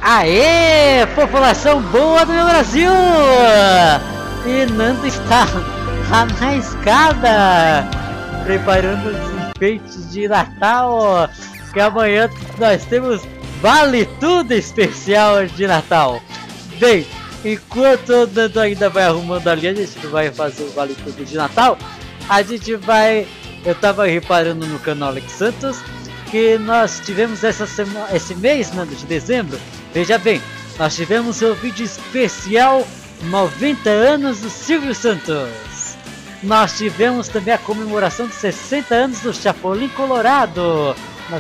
Aê, população boa do meu Brasil! E Nando está lá na escada, preparando os enfeites de Natal, que amanhã nós temos Vale Tudo especial de Natal. Bem, enquanto o Nando ainda vai arrumando ali, a gente vai fazer o Vale Tudo de Natal. A gente vai... Eu tava reparando no canal Alex Santos que nós tivemos esse mês, Nando, de dezembro. Veja bem, nós tivemos um vídeo especial 90 anos do Silvio Santos. Nós tivemos também a comemoração de 60 anos do Chapolin Colorado.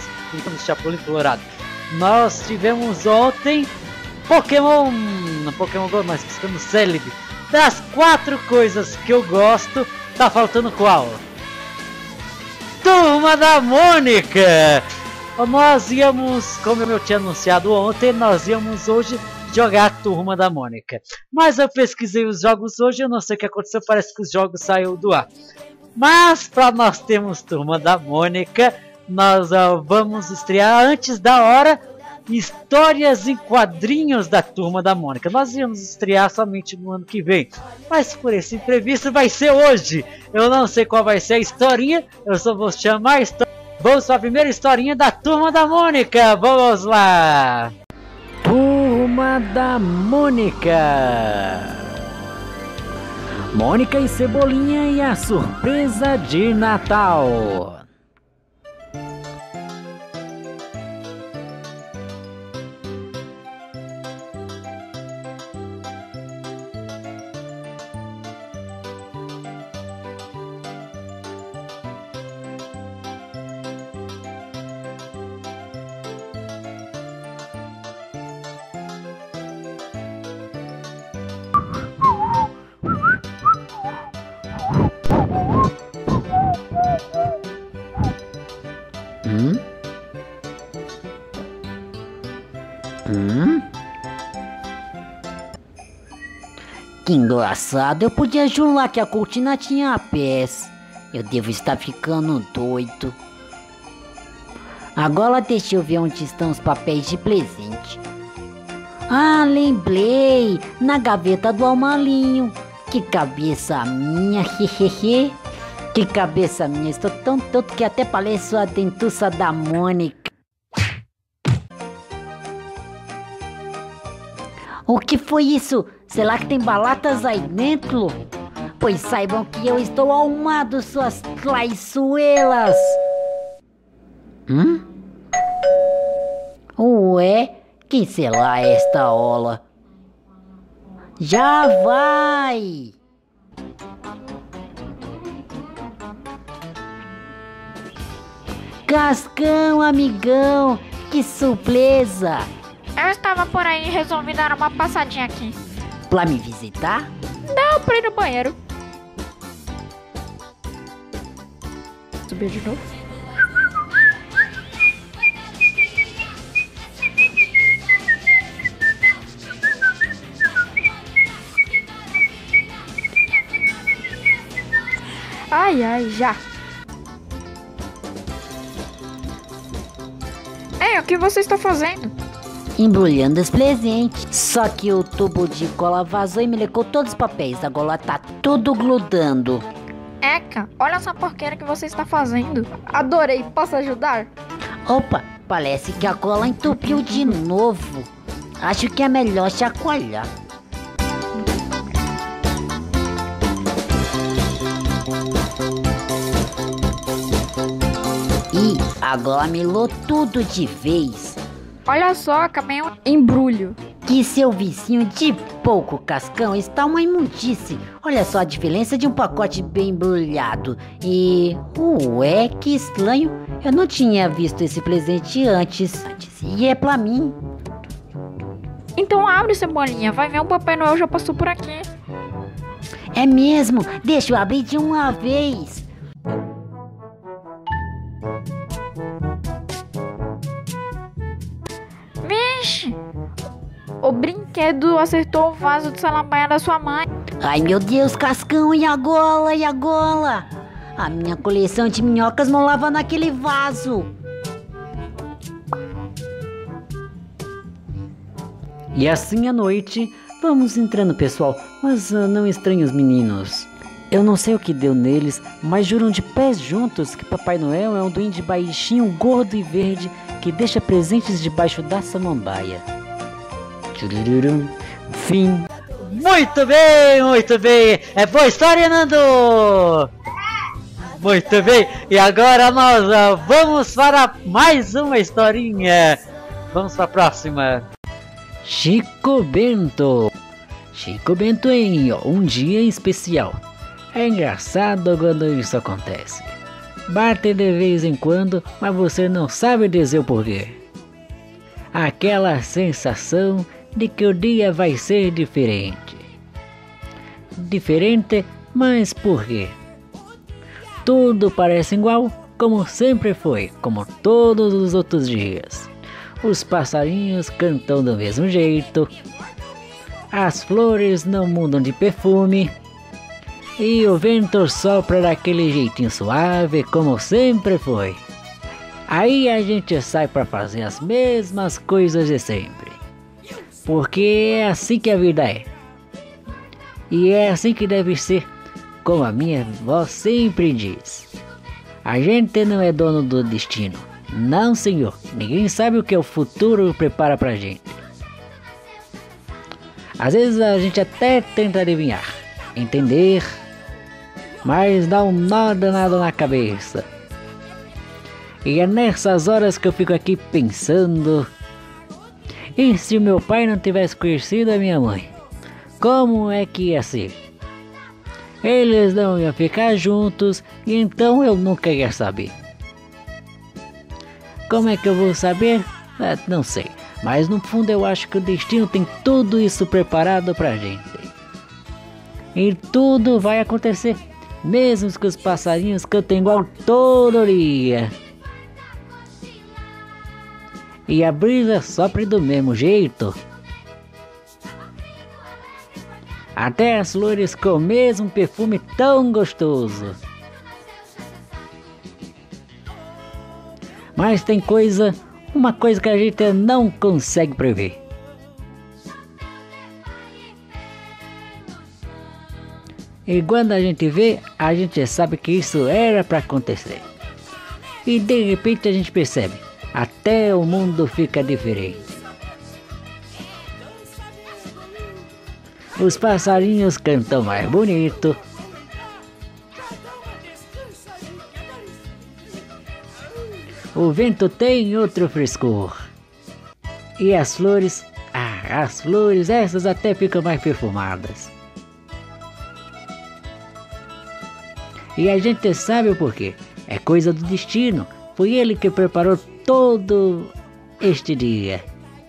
Nós tivemos ontem Pokémon Go, nós ficamos célebre. Das 4 coisas que eu gosto, tá faltando qual? Turma da Mônica! Nós íamos, como eu tinha anunciado ontem, nós íamos hoje jogar a Turma da Mônica. Mas eu pesquisei os jogos hoje, eu não sei o que aconteceu, parece que os jogos saíram do ar. Mas para nós termos Turma da Mônica, nós vamos estrear antes da hora Histórias em Quadrinhos da Turma da Mônica. Nós íamos estrear somente no ano que vem, mas por esse imprevisto vai ser hoje. Eu não sei qual vai ser a historinha, eu só vou chamar a história. Vamos para a primeira historinha da Turma da Mônica. Vamos lá. Turma da Mônica. Mônica e Cebolinha e a surpresa de Natal. Que engraçado, eu podia jurar que a cortina tinha pés. Eu devo estar ficando doido. Agora deixa eu ver onde estão os papéis de presente. Ah, lembrei! Na gaveta do armarinho. Que cabeça minha, hehehe. Que cabeça minha, estou tão tonto que até pareço a dentuça da Mônica. O que foi isso? Será que tem balatas aí dentro? Pois saibam que eu estou arrumado, suas traiçoeiras. Ué, quem será esta ola? Já vai! Cascão, amigão, que surpresa! Eu estava por aí e resolvi dar uma passadinha aqui. Pra me visitar? Não, pra ir no banheiro. Subir de novo. Ai, já. Ei, o que você está fazendo? Embrulhando os presentes. Só que o tubo de cola vazou e me lecou todos os papéis. Agora tá tudo grudando. Eca, olha essa porqueira que você está fazendo. Adorei, posso ajudar? Opa, parece que a cola entupiu de novo. Acho que é melhor chacoalhar. Ih, agora melou tudo de vez. Olha só, acabei um embrulho. Que seu vicinho de pouco, Cascão, está uma imundice. Olha só a diferença de um pacote bem embrulhado. E... ué, que estranho. Eu não tinha visto esse presente antes. E é pra mim. Então abre, Cebolinha. Vai ver, o Papai Noel já passou por aqui. É mesmo. Deixa eu abrir de uma vez. Vixe! O brinquedo acertou o vaso de salambaia da sua mãe. Ai, meu Deus, Cascão, e agora? E agora? A minha coleção de minhocas molava naquele vaso. E assim à noite, vamos entrando pessoal, mas não estranhe os meninos. Eu não sei o que deu neles, mas juram de pés juntos que Papai Noel é um duende baixinho, gordo e verde que deixa presentes debaixo da samambaia. Tchururum. Fim. Muito bem, muito bem. É boa história, Nando? Muito bem. E agora nós vamos para mais uma historinha. Vamos para a próxima. Chico Bento. Chico Bento em um dia especial. É engraçado quando isso acontece. Bate de vez em quando, mas você não sabe dizer o porquê. Aquela sensação de que o dia vai ser diferente. Diferente, mas por quê? Tudo parece igual, como sempre foi, como todos os outros dias. Os passarinhos cantam do mesmo jeito. As flores não mudam de perfume. E o vento sopra daquele jeitinho suave, como sempre foi. Aí a gente sai para fazer as mesmas coisas de sempre. Porque é assim que a vida é. E é assim que deve ser, como a minha avó sempre diz. A gente não é dono do destino. Não, senhor. Ninguém sabe o que o futuro prepara pra gente. Às vezes a gente até tenta adivinhar, entender, mas dá um nó danado na cabeça. E é nessas horas que eu fico aqui pensando: e se o meu pai não tivesse conhecido a minha mãe? Como é que ia ser? Eles não iam ficar juntos e então eu nunca ia saber. Como é que eu vou saber? Não sei, mas no fundo eu acho que o destino tem tudo isso preparado pra gente. E tudo vai acontecer, mesmo que os passarinhos cantem igual todo dia. E a brisa sopre do mesmo jeito. Até as flores com o mesmo perfume tão gostoso. Mas tem uma coisa que a gente não consegue prever. E quando a gente vê, a gente sabe que isso era para acontecer. E de repente a gente percebe, até o mundo fica diferente. Os passarinhos cantam mais bonito. O vento tem outro frescor. E as flores, essas até ficam mais perfumadas. E a gente sabe o porquê. É coisa do destino. Foi ele que preparou todo este dia.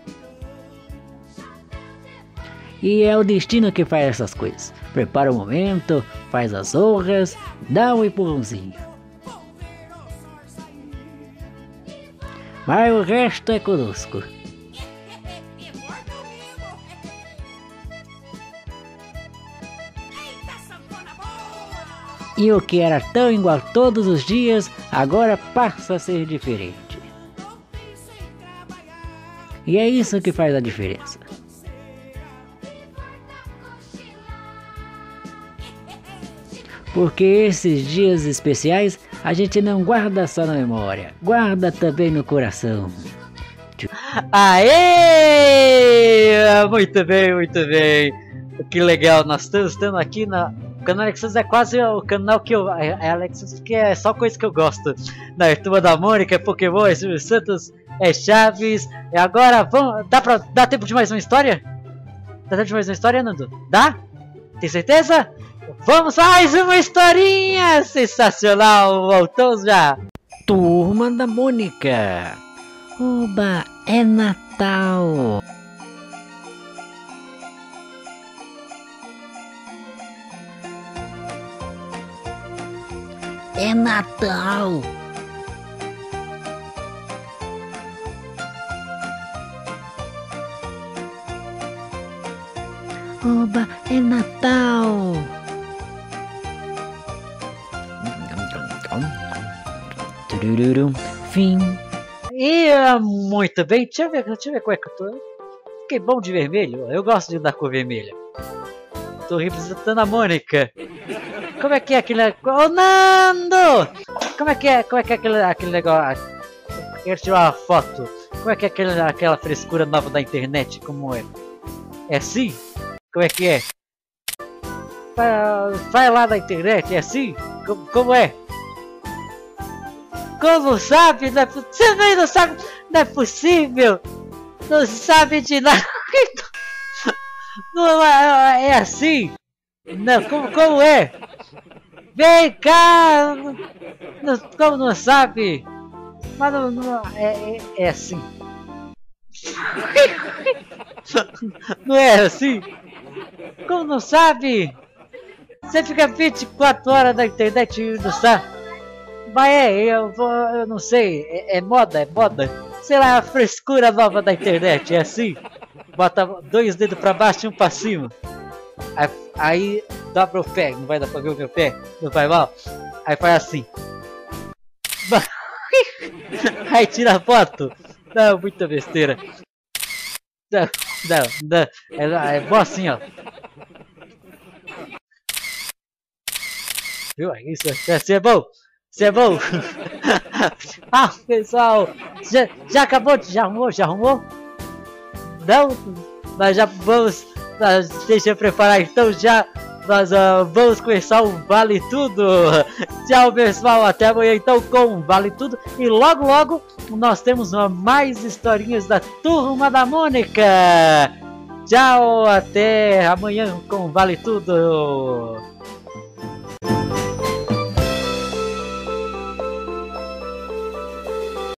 E é o destino que faz essas coisas. Prepara o momento, faz as honras, dá um empurrãozinho. Mas o resto é conosco. E o que era tão igual todos os dias, agora passa a ser diferente. E é isso que faz a diferença. Porque esses dias especiais a gente não guarda só na memória, guarda também no coração. Aê! Muito bem, muito bem. Que legal, nós estamos aqui o canal Alexis é quase o canal que Alexis, que é só coisa que eu gosto. Na Turma da Mônica, é Pokémon, é Silvio Santos, é Chaves. E agora, vamos, dá tempo de mais uma história? Dá tempo de mais uma história, Nando? Dá? Tem certeza? Vamos mais uma historinha sensacional, voltamos já. Turma da Mônica. Oba, é Natal. É Natal. Oba, é Natal. Turururum, fim. E muito bem, deixa eu ver como é que eu tô. Que bom de vermelho. Eu gosto da cor vermelha. Tô representando a Mônica. Como é que é aquele... Ô, Nando! Como é que é aquele negócio? Eu quero tirar uma foto. Como é que é aquela frescura nova da internet? Como é? É assim? Como é que é? Vai lá na internet, é assim? Como é? Como sabe? Não é você também não sabe? Não é possível! Não sabe de nada! Não é assim? Não, como é? Vem cá! Como não sabe? Mas não é assim. Não é assim? Como não sabe? Você fica 24 horas na internet e não sabe? Mas eu não sei, é moda. Sei lá, a frescura nova da internet, é assim? Bota 2 dedos pra baixo e 1 pra cima. Aí dobra o pé, não vai dar pra ver o meu pé? Não vai mal? Aí faz assim. Aí tira a foto. Não, muita besteira. Não. É bom assim, ó. Viu? Isso é bom. Isso é bom. Ah, pessoal. Já acabou? Já arrumou? Não? Nós já vamos... Deixa eu preparar então já. Nós vamos começar o Vale Tudo. Tchau, pessoal. Até amanhã então com o Vale Tudo. E logo nós temos mais historinhas da Turma da Mônica. Tchau, até amanhã com o Vale Tudo.